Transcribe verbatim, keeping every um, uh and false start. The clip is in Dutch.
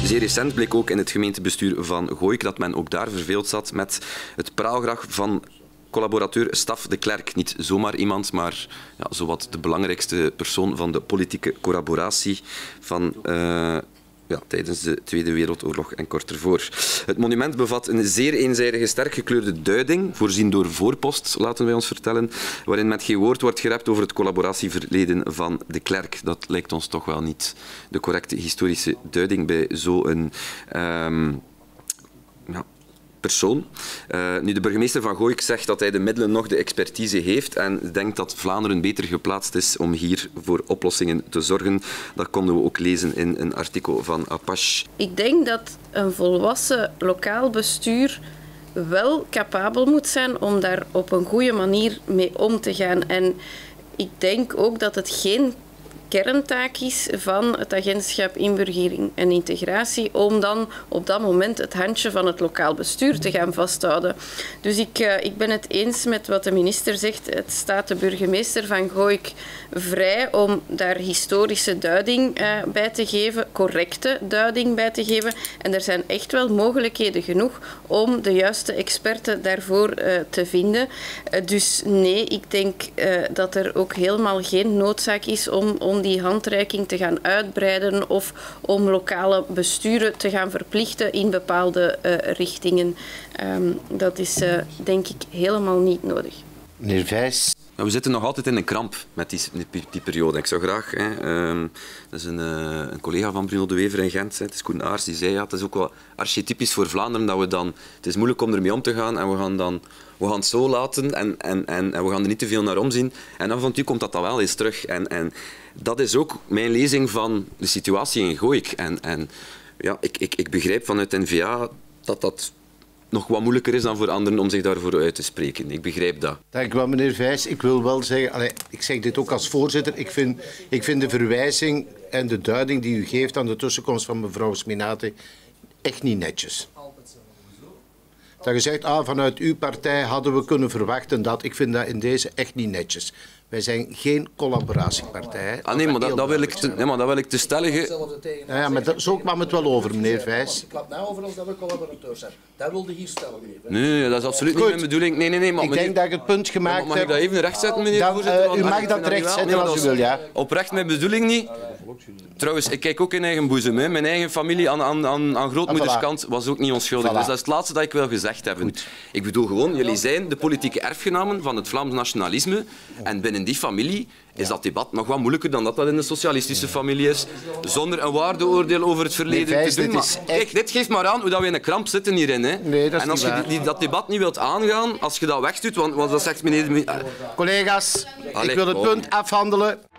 Zeer recent bleek ook in het gemeentebestuur van Gooik dat men ook daar verveeld zat met het praalgraf van collaborateur Staf de Klerk. Niet zomaar iemand, maar ja, zowat de belangrijkste persoon van de politieke collaboratie van... Uh, Ja, tijdens de Tweede Wereldoorlog en kort ervoor. Het monument bevat een zeer eenzijdige, sterk gekleurde duiding, voorzien door voorpost, laten wij ons vertellen, waarin met geen woord wordt gerept over het collaboratieverleden van de Klerk. Dat lijkt ons toch wel niet de correcte historische duiding bij zo'n um, ja, persoon. Uh, nu, de burgemeester van Gooik zegt dat hij de middelen nog de expertise heeft en denkt dat Vlaanderen beter geplaatst is om hier voor oplossingen te zorgen. Dat konden we ook lezen in een artikel van Apache. Ik denk dat een volwassen lokaal bestuur wel capabel moet zijn om daar op een goede manier mee om te gaan. En ik denk ook dat het geen kerntaak is van het agentschap Inburgering en Integratie om dan op dat moment het handje van het lokaal bestuur te gaan vasthouden. Dus ik, uh, ik ben het eens met wat de minister zegt. Het staat de burgemeester van Gooik vrij om daar historische duiding uh, bij te geven, correcte duiding bij te geven. En er zijn echt wel mogelijkheden genoeg om de juiste experten daarvoor uh, te vinden. Uh, dus nee, ik denk uh, dat er ook helemaal geen noodzaak is om, om die handreiking te gaan uitbreiden of om lokale besturen te gaan verplichten in bepaalde uh, richtingen. Um, dat is uh, denk ik helemaal niet nodig. Meneer Vijs. Ja, we zitten nog altijd in een kramp met die, die, die periode. Ik zou graag... Hè, um, dat is een, uh, een collega van Bruno de Wever in Gent, hè, het is Koen Aars, die zei ja, het is ook wel archetypisch voor Vlaanderen dat we dan... Het is moeilijk om ermee om te gaan en we gaan dan... We gaan het zo laten en, en, en, en we gaan er niet te veel naar omzien. En af en toe komt dat dan wel eens terug. En, en dat is ook mijn lezing van de situatie in Gooik. En, en ja, ik, ik, ik begrijp vanuit N V A dat dat nog wat moeilijker is dan voor anderen om zich daarvoor uit te spreken. Ik begrijp dat. Dank u wel, meneer Vijs. Ik wil wel zeggen, allez, ik zeg dit ook als voorzitter, ik vind, ik vind de verwijzing en de duiding die u geeft aan de tussenkomst van mevrouw Sminate echt niet netjes. Dat je zegt, ah, vanuit uw partij hadden we kunnen verwachten dat. Ik vind dat in deze echt niet netjes. Wij zijn geen collaboratiepartij. Ah, nee, maar dat, dat wil ik te, nee, maar dat wil ik te stellige... Ja, ja, maar dat, zo kwam het wel over, meneer Vijs. Ik klap mij over als dat we collaborateurs zijn. Dat wilde hier stellen, meneer. Nee, dat is absoluut Goed. niet mijn bedoeling. Nee, nee, nee, maar ik meneer... denk dat ik het punt gemaakt heb. Mag ik dat even rechtzetten, meneer Dan, voorzitter? uh, u mag dat rechtzetten als u wil, ja. Oprecht mijn bedoeling niet. Trouwens, ik kijk ook in eigen boezem. Hè. Mijn eigen familie aan, aan, aan, aan grootmoederskant was ook niet onschuldig. Voilà. Dus dat is het laatste dat ik wil gezegd hebben. Goed. Ik bedoel gewoon, jullie zijn de politieke erfgenamen van het Vlaams nationalisme. En binnen die familie is dat debat nog wat moeilijker dan dat dat in de socialistische familie is. Zonder een waardeoordeel over het verleden nee, Vijs, te doen. dit, Maar, is kijk, dit geeft maar aan hoe dat we in een kramp zitten hierin. Hè. Nee, dat is en als niet je waar. die, dat debat niet wilt aangaan, als je dat wegdoet, want, want dat zegt meneer... Collega's, Allee, ik wil het kom. punt afhandelen.